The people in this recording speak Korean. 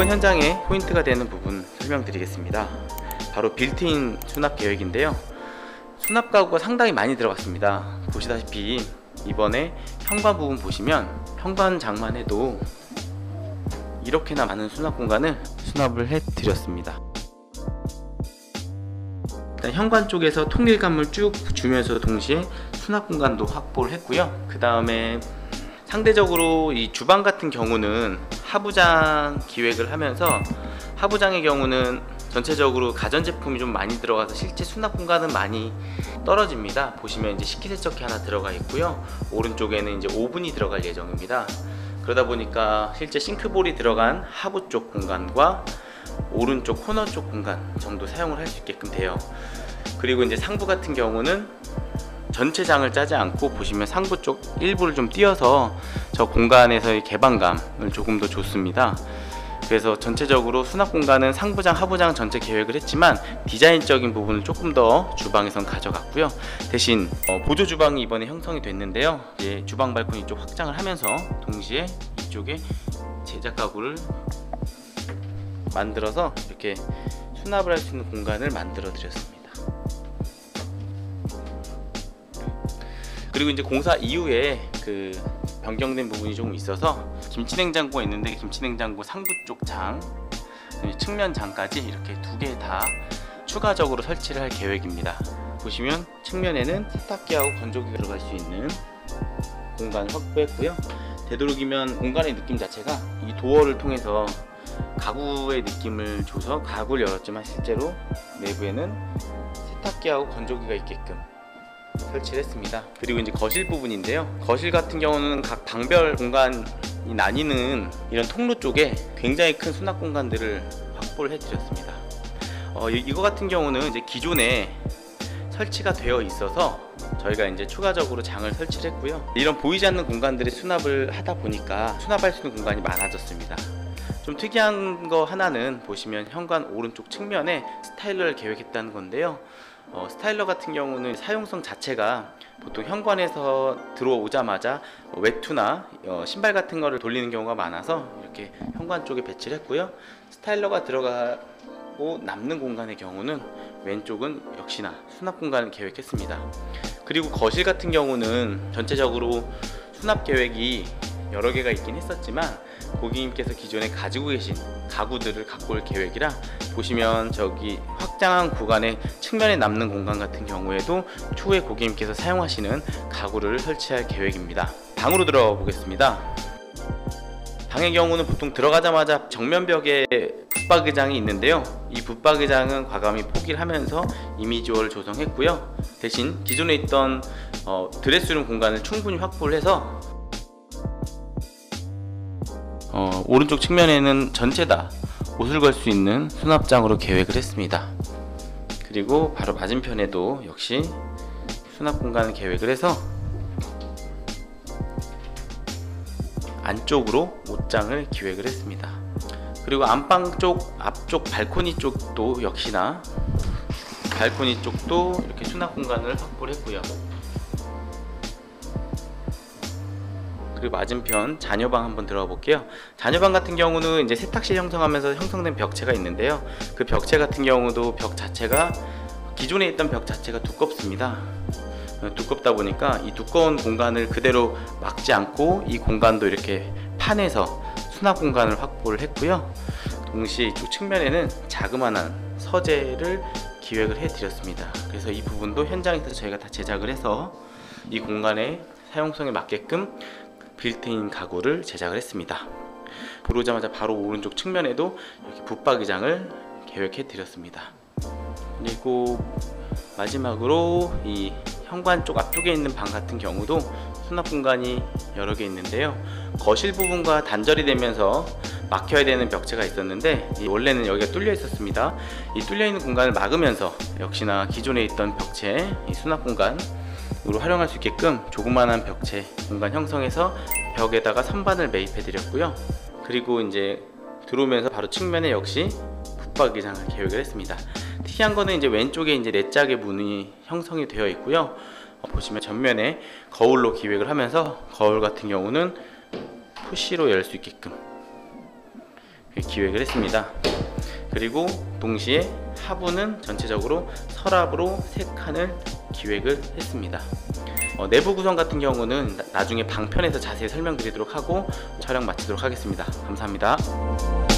이번 현장에 포인트가 되는 부분 설명드리겠습니다. 바로 빌트인 수납 계획인데요. 수납 가구가 상당히 많이 들어갔습니다. 보시다시피 이번에 현관 부분 보시면 현관장만 해도 이렇게나 많은 수납 공간을 수납을 해 드렸습니다. 일단 현관 쪽에서 통일감을 쭉 주면서 동시에 수납 공간도 확보를 했고요. 그 다음에 상대적으로 이 주방 같은 경우는 하부장 기획을 하면서, 하부장의 경우는 전체적으로 가전제품이 좀 많이 들어가서 실제 수납 공간은 많이 떨어집니다. 보시면 이제 식기세척기 하나 들어가 있고요. 오른쪽에는 이제 오븐이 들어갈 예정입니다. 그러다 보니까 실제 싱크볼이 들어간 하부 쪽 공간과 오른쪽 코너 쪽 공간 정도 사용을 할 수 있게끔 돼요. 그리고 이제 상부 같은 경우는 전체 장을 짜지 않고 보시면 상부 쪽 일부를 좀 띄어서 저 공간에서의 개방감을 조금 더 줬습니다. 그래서 전체적으로 수납 공간은 상부장, 하부장 전체 계획을 했지만 디자인적인 부분을 조금 더 주방에선 가져갔고요. 대신 보조 주방이 이번에 형성이 됐는데요. 이제 주방 발코니 쪽 확장을 하면서 동시에 이쪽에 제작 가구를 만들어서 이렇게 수납을 할 수 있는 공간을 만들어 드렸습니다. 그리고 이제 공사 이후에 그 변경된 부분이 조금 있어서 김치냉장고가 있는데 김치냉장고 상부 쪽 장, 측면 장까지 이렇게 두 개 다 추가적으로 설치를 할 계획입니다. 보시면 측면에는 세탁기하고 건조기가 들어갈 수 있는 공간을 확보했고요. 되도록이면 공간의 느낌 자체가 이 도어를 통해서 가구의 느낌을 줘서 가구를 열었지만 실제로 내부에는 세탁기하고 건조기가 있게끔 설치를 했습니다. 그리고 이제 거실 부분인데요. 거실 같은 경우는 각 방별 공간이 나뉘는 이런 통로 쪽에 굉장히 큰 수납 공간들을 확보를 해드렸습니다. 이거 같은 경우는 이제 기존에 설치가 되어 있어서 저희가 이제 추가적으로 장을 설치를 했고요. 이런 보이지 않는 공간들의 수납을 하다 보니까 수납할 수 있는 공간이 많아졌습니다. 좀 특이한 거 하나는 보시면 현관 오른쪽 측면에 스타일러를 계획했다는 건데요. 스타일러 같은 경우는 사용성 자체가 보통 현관에서 들어오자마자 외투나 신발 같은 거를 돌리는 경우가 많아서 이렇게 현관 쪽에 배치를 했고요. 스타일러가 들어가고 남는 공간의 경우는 왼쪽은 역시나 수납 공간을 계획했습니다. 그리고 거실 같은 경우는 전체적으로 수납 계획이 여러 개가 있긴 했었지만 고객님께서 기존에 가지고 계신 가구들을 갖고 올 계획이라, 보시면 저기 확장한 구간의 측면에 남는 공간 같은 경우에도 추후에 고객님께서 사용하시는 가구를 설치할 계획입니다. 방으로 들어가 보겠습니다. 방의 경우는 보통 들어가자마자 정면 벽에 붙박이장이 있는데요. 이 붙박이장은 과감히 포기를 하면서 이미지월을 조성했고요. 대신 기존에 있던 드레스룸 공간을 충분히 확보를 해서 오른쪽 측면에는 전체 다 옷을 걸 수 있는 수납장으로 계획을 했습니다. 그리고 바로 맞은편에도 역시 수납 공간을 계획을 해서 안쪽으로 옷장을 기획을 했습니다. 그리고 안방 쪽 앞쪽 발코니 쪽도 역시나 발코니 쪽도 이렇게 수납 공간을 확보를 했고요. 그리고 맞은편 자녀방 한번 들어가 볼게요. 자녀방 같은 경우는 이제 세탁실 형성하면서 형성된 벽체가 있는데요. 그 벽체 같은 경우도 벽 자체가 기존에 있던 벽 자체가 두껍습니다. 두껍다 보니까 이 두꺼운 공간을 그대로 막지 않고 이 공간도 이렇게 판에서 수납 공간을 확보를 했고요. 동시에 이쪽 측면에는 자그마한 서재를 기획을 해 드렸습니다. 그래서 이 부분도 현장에서 저희가 다 제작을 해서 이 공간의 사용성에 맞게끔 빌트인 가구를 제작을 했습니다. 들어오자마자 바로 오른쪽 측면에도 이렇게 붙박이장을 계획해 드렸습니다. 그리고 마지막으로 이 현관 쪽 앞쪽에 있는 방 같은 경우도 수납 공간이 여러 개 있는데요. 거실 부분과 단절이 되면서 막혀야 되는 벽체가 있었는데 원래는 여기가 뚫려 있었습니다. 이 뚫려 있는 공간을 막으면서 역시나 기존에 있던 벽체 이 수납 공간으로 활용할 수 있게끔 조그만한 벽체 공간 형성해서 벽에다가 선반을 매입해 드렸고요. 그리고 이제 들어오면서 바로 측면에 역시 붙박이장을 계획을 했습니다. 특이한 거는 이제 왼쪽에 이제 4짝의 문이 형성이 되어 있고요. 보시면 전면에 거울로 기획을 하면서 거울 같은 경우는 푸시로 열 수 있게끔 기획을 했습니다. 그리고 동시에 하부는 전체적으로 서랍으로 3칸을 기획을 했습니다. 내부 구성 같은 경우는 나중에 방편에서 자세히 설명드리도록 하고 촬영 마치도록 하겠습니다. 감사합니다.